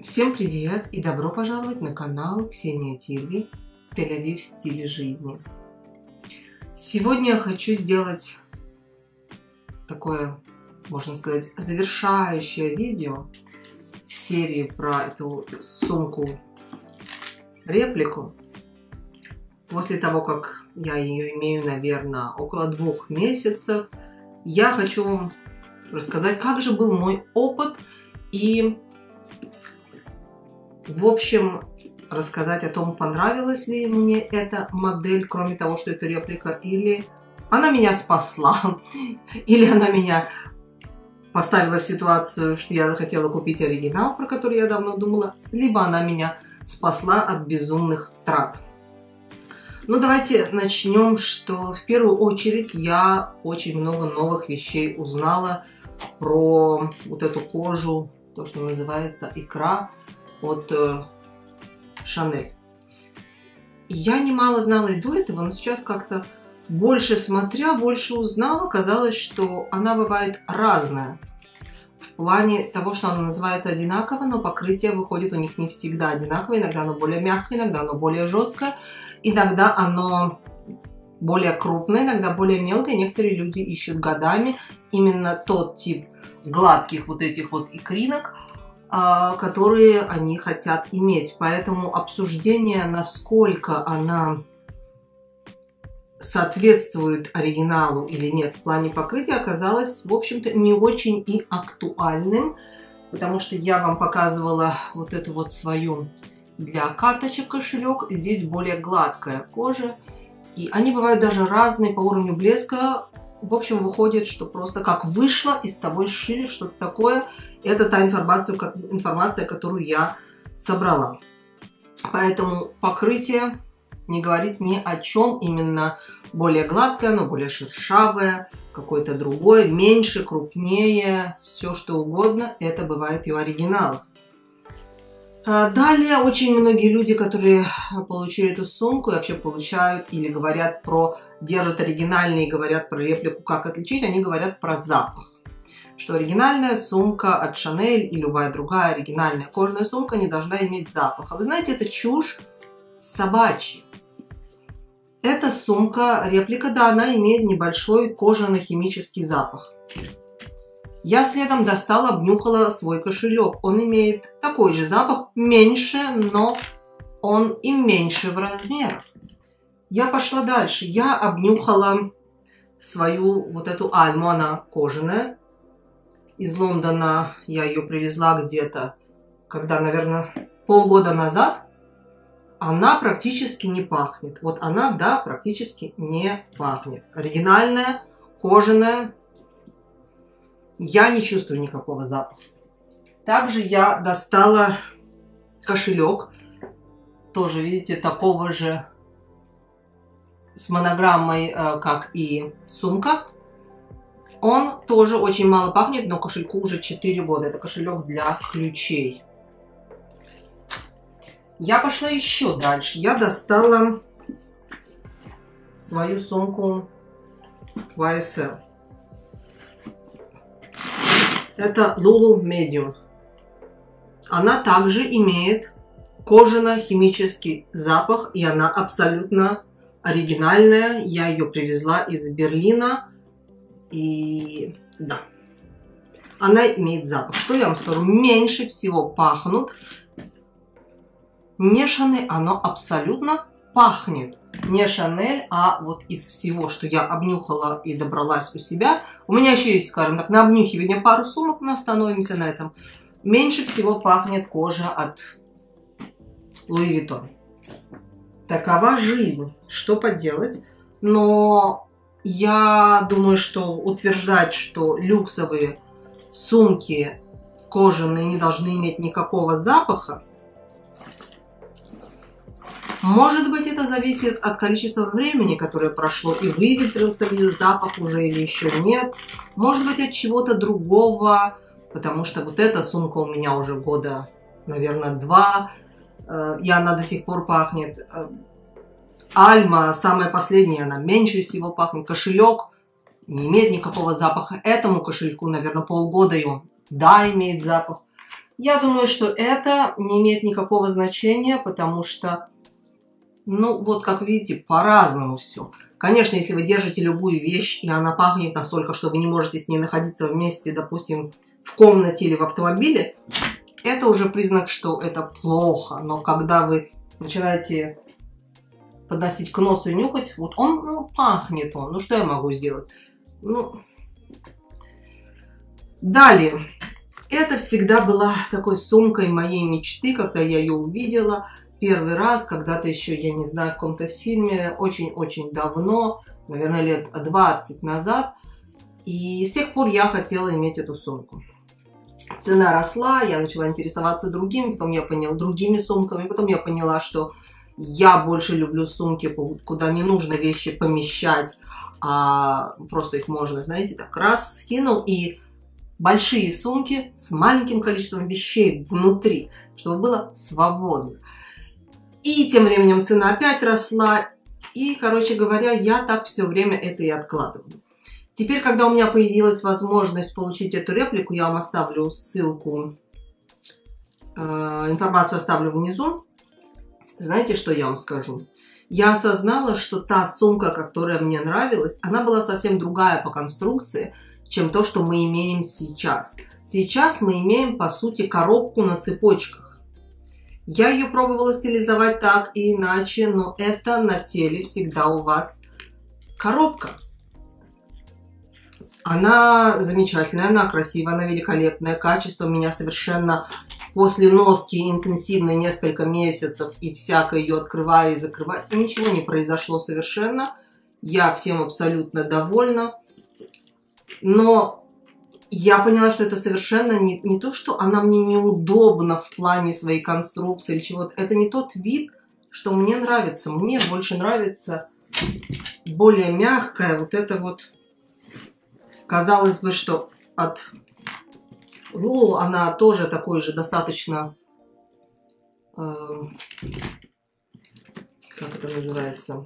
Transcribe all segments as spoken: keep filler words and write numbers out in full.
Всем привет и добро пожаловать на канал Ксения Тирви Тель-Авив в стиле жизни. Сегодня я хочу сделать такое, можно сказать, завершающее видео в серии про эту сумку-реплику. После того, как я ее имею, наверное, около двух месяцев, я хочу рассказать, как же был мой опыт и, в общем, рассказать о том, понравилась ли мне эта модель, кроме того, что это реплика, или она меня спасла, или она меня поставила в ситуацию, что я захотела купить оригинал, про который я давно думала, либо она меня спасла от безумных трат. Ну, давайте начнем, что в первую очередь я очень много новых вещей узнала про вот эту кожу, то, что называется икра от Шанель. Я немало знала и до этого, но сейчас как-то больше смотря, больше узнала, казалось, что она бывает разная. В плане того, что она называется одинаково, но покрытие выходит у них не всегда одинаковое. Иногда оно более мягкое, иногда оно более жесткое, иногда оно более крупное, иногда более мелкое. Некоторые люди ищут годами именно тот тип гладких вот этих вот икринок, которые они хотят иметь. Поэтому обсуждение, насколько она соответствует оригиналу или нет в плане покрытия, оказалось, в общем-то, не очень и актуальным, потому что я вам показывала вот эту вот свою для карточек кошелек. Здесь более гладкая кожа, и они бывают даже разные по уровню блеска. В общем, выходит, что просто как вышло, и с тобой сшили что-то такое. Это та информация, информация, которую я собрала. Поэтому покрытие не говорит ни о чем. Именно более гладкое, но более шершавое, какое-то другое, меньше, крупнее, все что угодно. Это бывает и у оригиналов. Далее, очень многие люди, которые получили эту сумку и вообще получают или говорят про, держат оригинальные и говорят про реплику, как отличить, они говорят про запах. Что оригинальная сумка от Шанель и любая другая оригинальная кожаная сумка не должна иметь запаха. Вы знаете, это чушь собачья. Эта сумка, реплика, да, она имеет небольшой кожано-химический запах. Я следом достала, обнюхала свой кошелек. Он имеет такой же запах, меньше, но он и меньше в размерах. Я пошла дальше. Я обнюхала свою вот эту альму, она кожаная. Из Лондона я ее привезла где-то, когда, наверное, полгода назад. Она практически не пахнет. Вот она, да, практически не пахнет. Оригинальная, кожаная. Я не чувствую никакого запаха. Также я достала кошелек. Тоже, видите, такого же с монограммой, как и сумка. Он тоже очень мало пахнет, но кошельку уже четыре года. Это кошелек для ключей. Я пошла еще дальше. Я достала свою сумку вай эс эл. Это Lulu Medium. Она также имеет кожано-химический запах, и она абсолютно оригинальная. Я ее привезла из Берлина, и да, она имеет запах. Что я вам скажу? Меньше всего пахнут. Не Шанель, оно абсолютно пахнет. Не Шанель, а вот из всего, что я обнюхала и добралась у себя. У меня еще есть, скажем так, на обнюхивание пару сумок, но остановимся на этом. Меньше всего пахнет кожа от Луи Виттон. Такова жизнь. Что поделать? Но я думаю, что утверждать, что люксовые сумки кожаные не должны иметь никакого запаха, может быть, это зависит от количества времени, которое прошло, и выветрился ли запах уже или еще нет. Может быть, от чего-то другого, потому что вот эта сумка у меня уже года, наверное, два, и она до сих пор пахнет. Альма, самая последняя, она меньше всего пахнет. Кошелек не имеет никакого запаха. Этому кошельку, наверное, полгода, и он, да, имеет запах. Я думаю, что это не имеет никакого значения, потому что, ну, вот как видите, по-разному все. Конечно, если вы держите любую вещь, и она пахнет настолько, что вы не можете с ней находиться вместе, допустим, в комнате или в автомобиле, это уже признак, что это плохо. Но когда вы начинаете подносить к носу и нюхать, вот он, ну, пахнет он. Ну, что я могу сделать? Ну, далее. Это всегда была такой сумкой моей мечты, когда я ее увидела первый раз, когда-то еще, я не знаю, в каком-то фильме, очень-очень давно, наверное, лет двадцать назад. И с тех пор я хотела иметь эту сумку. Цена росла, я начала интересоваться другими, потом я поняла другими сумками, потом я поняла, что я больше люблю сумки, куда не нужно вещи помещать, а просто их можно, знаете, так раз скинул, и большие сумки с маленьким количеством вещей внутри, чтобы было свободно. И тем временем цена опять росла, и, короче говоря, я так все время это и откладываю. Теперь, когда у меня появилась возможность получить эту реплику, я вам оставлю ссылку, э, информацию оставлю внизу. Знаете, что я вам скажу? Я осознала, что та сумка, которая мне нравилась, она была совсем другая по конструкции, чем то, что мы имеем сейчас. Сейчас мы имеем, по сути, коробку на цепочках. Я ее пробовала стилизовать так и иначе, но это на теле всегда у вас коробка. Она замечательная, она красивая, она великолепная. Качество меня совершенно после носки интенсивно несколько месяцев и всякое ее открывая и закрывая. С ней ничего не произошло совершенно. Я всем абсолютно довольна. Но я поняла, что это совершенно не, не то, что она мне неудобна в плане своей конструкции или чего-то. Это не тот вид, что мне нравится. Мне больше нравится более мягкая вот это вот. Казалось бы, что от Лулу она тоже такой же достаточно, э, как это называется,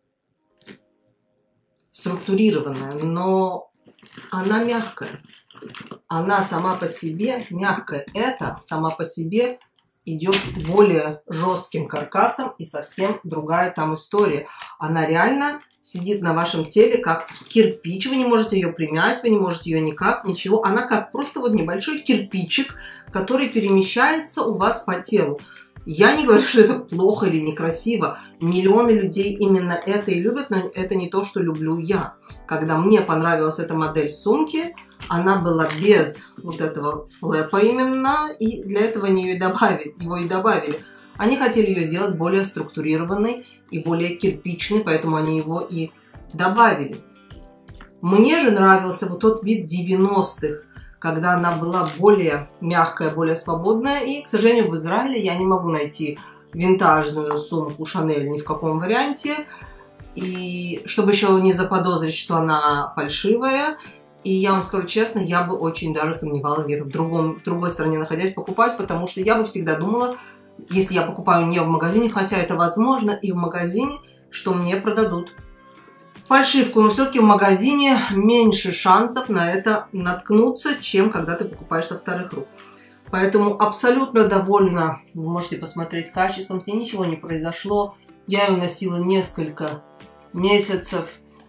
структурированная, но она мягкая. Она сама по себе мягкая. Это сама по себе идет более жестким каркасом и совсем другая там история. Она реально сидит на вашем теле как кирпич. Вы не можете ее примять, вы не можете ее никак, ничего. Она как просто вот небольшой кирпичик, который перемещается у вас по телу. Я не говорю, что это плохо или некрасиво. Миллионы людей именно это и любят, но это не то, что люблю я. Когда мне понравилась эта модель сумки, она была без вот этого флэпа именно, и для этого они ее и добавили, его и добавили. Они хотели ее сделать более структурированной и более кирпичной, поэтому они его и добавили. Мне же нравился вот тот вид девяностых, когда она была более мягкая, более свободная. И, к сожалению, в Израиле я не могу найти винтажную сумку Шанель ни в каком варианте. И чтобы еще не заподозрить, что она фальшивая. И я вам скажу честно, я бы очень даже сомневалась где-то в, другом, в другой стране находясь покупать, потому что я бы всегда думала, если я покупаю не в магазине, хотя это возможно и в магазине, что мне продадут фальшивку, но все-таки в магазине меньше шансов на это наткнуться, чем когда ты покупаешь со вторых рук. Поэтому абсолютно довольна. Вы можете посмотреть качеством, с ней ничего не произошло. Я ее носила несколько месяцев.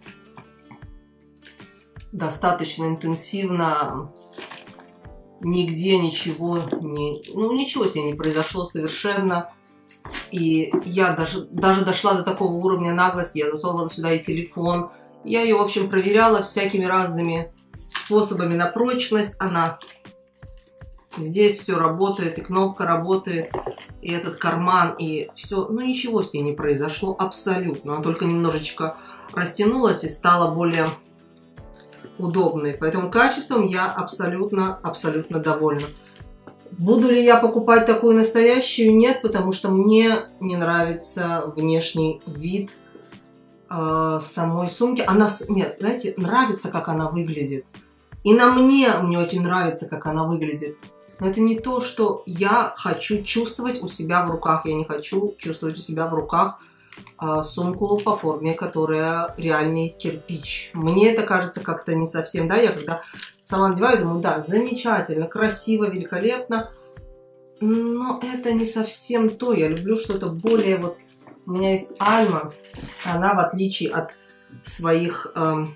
Достаточно интенсивно. Нигде ничего не... Ну, ничего с ней не произошло совершенно. И я даже, даже дошла до такого уровня наглости, я засовывала сюда и телефон. Я ее, в общем, проверяла всякими разными способами на прочность. Она здесь все работает, и кнопка работает, и этот карман, и все. Ну, ничего с ней не произошло абсолютно. Она только немножечко растянулась и стала более удобной. Поэтому качеством я абсолютно, абсолютно довольна. Буду ли я покупать такую настоящую? Нет, потому что мне не нравится внешний вид э, самой сумки. Она, нет, знаете, нравится, как она выглядит. И на мне мне очень нравится, как она выглядит. Но это не то, что я хочу чувствовать у себя в руках. Я не хочу чувствовать у себя в руках э, сумку по форме, которая реальный кирпич. Мне это кажется как-то не совсем, да, я когда сама надеваю, думаю, да, замечательно, красиво, великолепно, Но это не совсем то. Я люблю что-то более вот... У меня есть Альма. Она, в отличие от своих эм,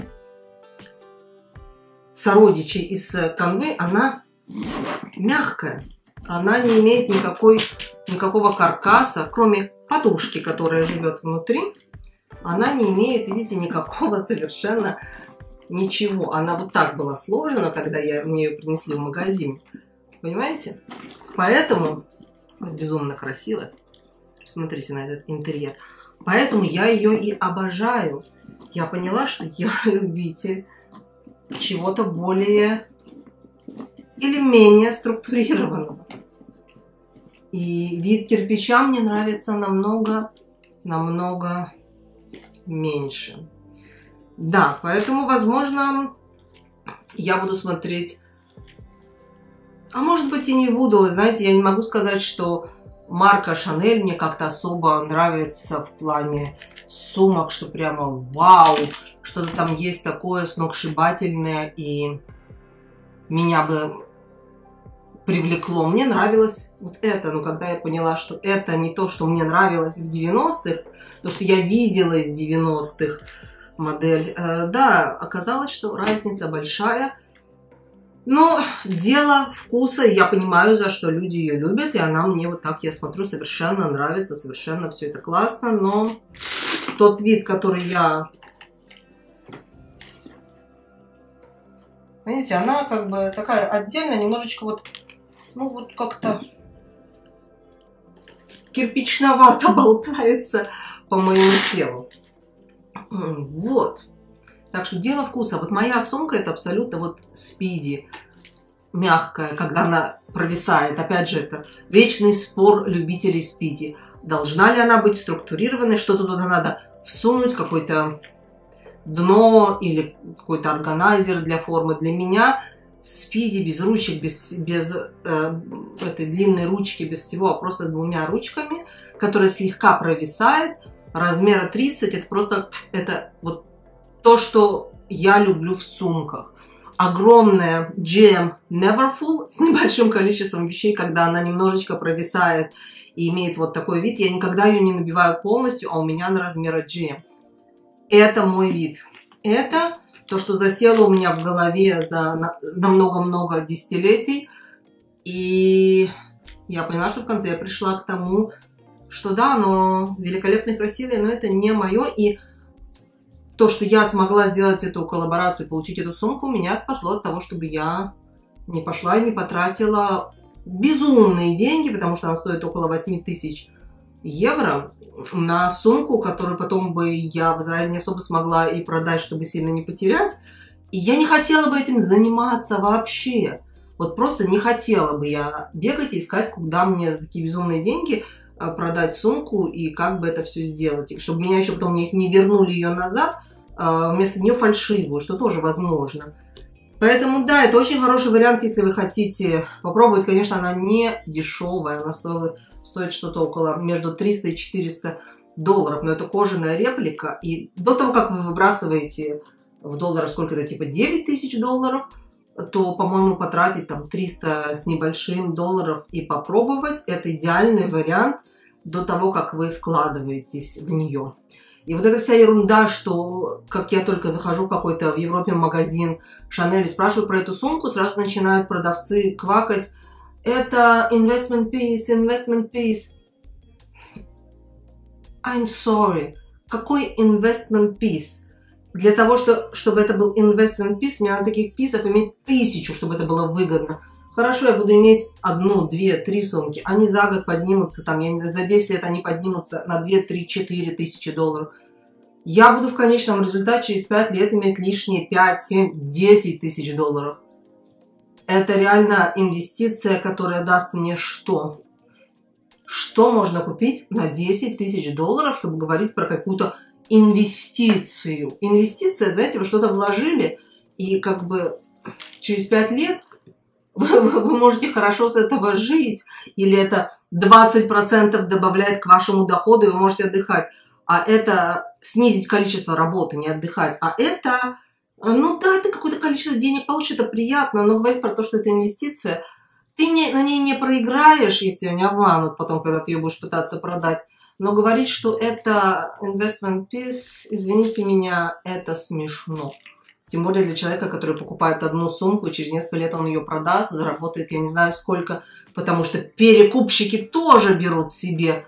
сородичей из канвы, она мягкая. Она не имеет никакой, никакого каркаса, кроме подушки, которая живет внутри. Она не имеет, видите, никакого совершенно ничего. Она вот так была сложена, когда я, мне ее принесли в магазин. Понимаете? Поэтому безумно красиво. Посмотрите на этот интерьер. Поэтому я ее и обожаю. Я поняла, что я любитель чего-то более или менее структурированного. И вид кирпича мне нравится намного, намного меньше. Да, поэтому, возможно, я буду смотреть... А может быть и не буду. Знаете, я не могу сказать, что марка Шанель мне как-то особо нравится в плане сумок, что прямо вау, что-то там есть такое сногсшибательное и меня бы привлекло. Мне нравилось вот это, но когда я поняла, что это не то, что мне нравилось в девяностых, то, что я видела из девяностых модель, э, да, оказалось, что разница большая. Но дело вкуса, я понимаю, за что люди ее любят, и она мне вот так, я смотрю, совершенно нравится, совершенно все это классно, но тот вид, который я... Видите, она как бы такая отдельная, немножечко вот, ну вот как-то кирпичновато болтается по моему телу. Вот. Так что дело вкуса. Вот моя сумка это абсолютно вот спиди, мягкая, когда она провисает. Опять же, это вечный спор любителей спиди. Должна ли она быть структурированной, что-то туда надо всунуть, какое-то дно или какой-то органайзер для формы. Для меня спиди без ручек, без, без э, этой длинной ручки, без всего, а просто с двумя ручками, которая слегка провисает, размера тридцать, это просто это вот то, что я люблю в сумках. Огромная джи эм Neverfull с небольшим количеством вещей, когда она немножечко провисает и имеет вот такой вид. Я никогда ее не набиваю полностью, а у меня на размера джи эм. Это мой вид. Это то, что засело у меня в голове за на много-много десятилетий. И я поняла, что в конце я пришла к тому, что да, оно великолепно и красивое, но это не мое. И то, что я смогла сделать эту коллаборацию, получить эту сумку, меня спасло от того, чтобы я не пошла и не потратила безумные деньги, потому что она стоит около восьми тысяч евро, на сумку, которую потом бы я в Израиле не особо смогла и продать, чтобы сильно не потерять. И я не хотела бы этим заниматься вообще. Вот просто не хотела бы я бегать и искать, куда мне за такие безумные деньги продать сумку и как бы это все сделать. И чтобы меня еще потом не, не вернули ее назад, вместо нее фальшивую, что тоже возможно. Поэтому да, это очень хороший вариант, если вы хотите попробовать. Конечно, она не дешевая, она стоит, стоит что-то около между триста и четырёхсот долларов, но это кожаная реплика. И до того, как вы выбрасываете в долларах сколько-то, типа девять тысяч долларов, то, по-моему, потратить там триста с небольшим долларов и попробовать, это идеальный вариант до того, как вы вкладываетесь в нее. И вот эта вся ерунда, что как я только захожу в какой-то в Европе магазин Шанель и спрашиваю про эту сумку, сразу начинают продавцы квакать: это investment piece, investment piece. I'm sorry. Какой investment piece? Для того, что, чтобы это был investment piece, мне надо таких писов иметь тысячу, чтобы это было выгодно. Хорошо, я буду иметь одну, две, три сумки. Они за год поднимутся, там, я не знаю, за десять лет они поднимутся на две, три, четыре тысячи долларов. Я буду в конечном результате через пять лет иметь лишние пять, семь, десять тысяч долларов. Это реально инвестиция, которая даст мне что? Что можно купить на десять тысяч долларов, чтобы говорить про какую-то инвестицию? Инвестиция, знаете, вы что-то вложили, и как бы через пять лет вы, вы можете хорошо с этого жить, или это двадцать процентов добавляет к вашему доходу, и вы можете отдыхать. А это снизить количество работы, не отдыхать. А это, ну да, ты какое-то количество денег получишь, это приятно, но говорить про то, что это инвестиция, Ты не, на ней не проиграешь, если ее не обманут потом, когда ты ее будешь пытаться продать. Но говорить, что это investment piece, извините меня, это смешно. Тем более для человека, который покупает одну сумку, и через несколько лет он ее продаст, заработает я не знаю сколько, потому что перекупщики тоже берут себе.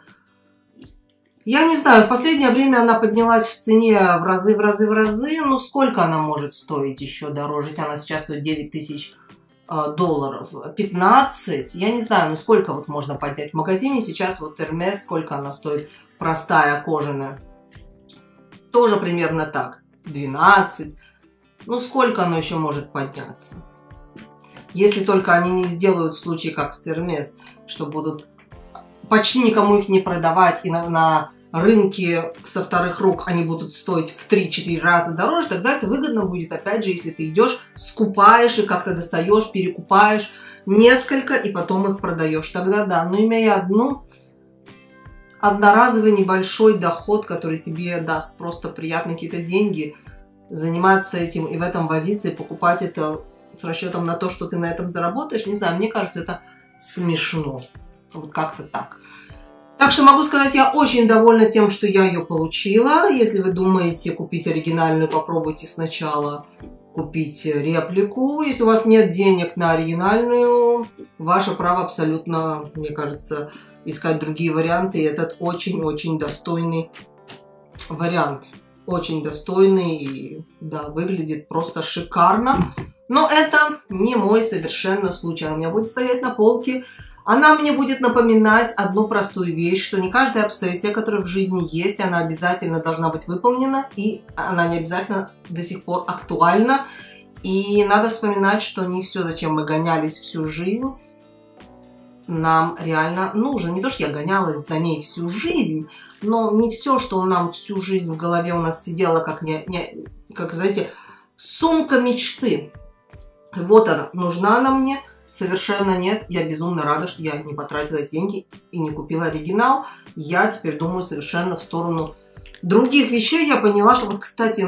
Я не знаю, в последнее время она поднялась в цене в разы, в разы, в разы. Ну, сколько она может стоить еще дороже, если она сейчас стоит девять тысяч долларов? пятнадцать? Я не знаю, ну сколько вот можно поднять. В магазине сейчас вот Hermes, сколько она стоит, простая, кожаная. Тоже примерно так. двенадцать. Ну, сколько оно еще может подняться? Если только они не сделают в случае, как с Hermes, что будут почти никому их не продавать, и на, на рынке со вторых рук они будут стоить в три-четыре раза дороже, тогда это выгодно будет, опять же, если ты идешь, скупаешь и как-то достаешь, перекупаешь несколько и потом их продаешь. Тогда да, но имея одну, одноразовый небольшой доход, который тебе даст просто приятные какие-то деньги, заниматься этим и в этом возиться, и покупать это с расчетом на то, что ты на этом заработаешь, не знаю, мне кажется, это смешно. Вот как-то так. Так что могу сказать, я очень довольна тем, что я ее получила. Если вы думаете купить оригинальную, попробуйте сначала купить реплику. Если у вас нет денег на оригинальную, ваше право абсолютно, мне кажется, искать другие варианты. И этот очень-очень достойный вариант. Очень достойный и, да, выглядит просто шикарно. Но это не мой совершенно случай. Она у меня будет стоять на полке. Она мне будет напоминать одну простую вещь, что не каждая обсессия, которая в жизни есть, она обязательно должна быть выполнена, и она не обязательно до сих пор актуальна. И надо вспоминать, что не все, зачем мы гонялись всю жизнь, нам реально нужно. Не то, что я гонялась за ней всю жизнь, но не все, что нам всю жизнь в голове у нас сидело, как, не, не, как знаете, сумка мечты. Вот она, нужна она мне. Совершенно нет. Я безумно рада, что я не потратила деньги и не купила оригинал. Я теперь думаю совершенно в сторону других вещей. Я поняла, что вот, кстати,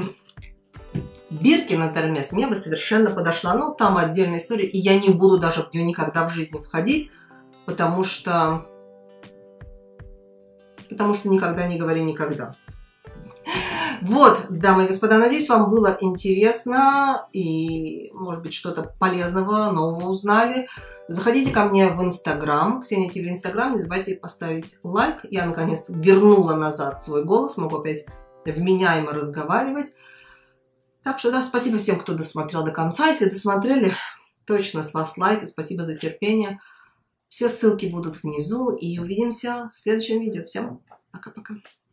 Биркин от Hermes мне бы совершенно подошла. Ну, там отдельная история. И я не буду даже в нее никогда в жизни входить, потому что... Потому что никогда не говори никогда. Вот, дамы и господа, надеюсь, вам было интересно и, может быть, что-то полезного, нового узнали. Заходите ко мне в Инстаграм, Ксения ТВ Инстаграм, не забывайте поставить лайк. Я, наконец, вернула назад свой голос, могу опять вменяемо разговаривать. Так что, да, спасибо всем, кто досмотрел до конца. Если досмотрели, точно с вас лайк и спасибо за терпение. Все ссылки будут внизу, и увидимся в следующем видео. Всем пока-пока.